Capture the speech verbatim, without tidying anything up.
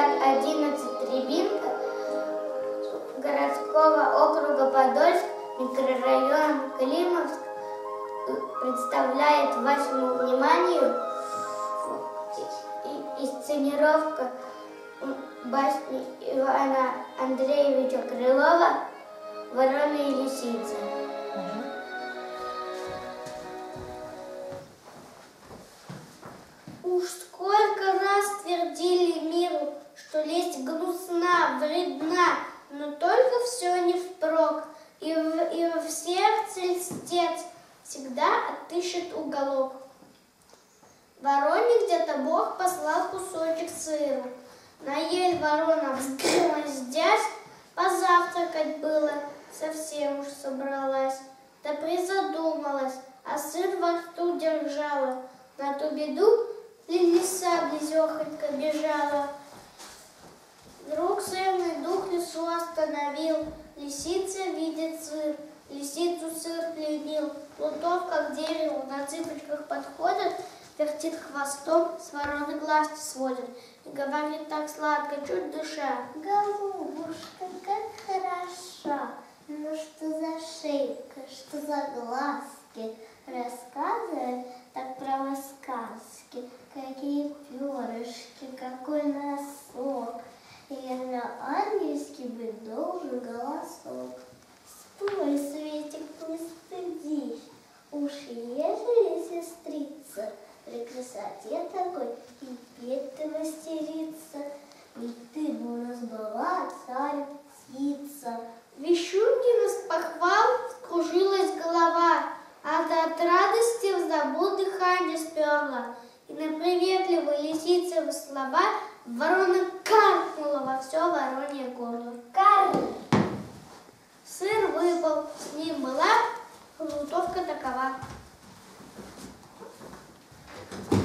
пятьдесят одиннадцать Рябинка городского округа Подольск, микрорайон Климовск, представляет вашему вниманию инсценировка басни Ивана Андреевича Крылова «Ворона и лисица». Уж сколько раз твердили миру, что лесть гнусна, вредна, но только все не впрок, и в, и в сердце льстец всегда отыщет уголок. Вороне где-то Бог послал кусочек сыру. На ель ворона взгромоздясь, позавтракать было, совсем уж собралась. Да призадумалась, а сыр во рту держала. На ту беду лиса близехонько бежала. Вдруг сырный дух лису остановил. Лисица видит сыр, лисицу сыр пленил. Плутовка к дереву на цыпочках подходит, вертит хвостом, с вороны глаз не сводит. И говорит так сладко, чуть душа: голубушка, как хорошо, ну что за шейка, что за глазки, рассказывает так про сказки, какие перышки, какой носок, и на ангельский быть должен голосок. Стой, Светик, не стыдись, уж ежели сестрица при красоте такой и петь ты мастерица, и ты бы у нас была царь птица. Вещункина с похвал скружилась голова, а от радости в забот дыхание сперла, и на приветливые лисицевы слова ворона каркнула во все воронье горло. Карл! Сыр выпал, с ним была плутовка такова.